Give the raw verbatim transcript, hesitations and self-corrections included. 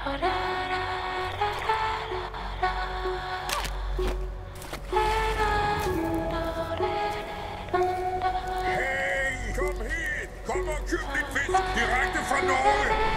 Hey, kom hit! Kom og køb lidt fisk direkte fra Norge!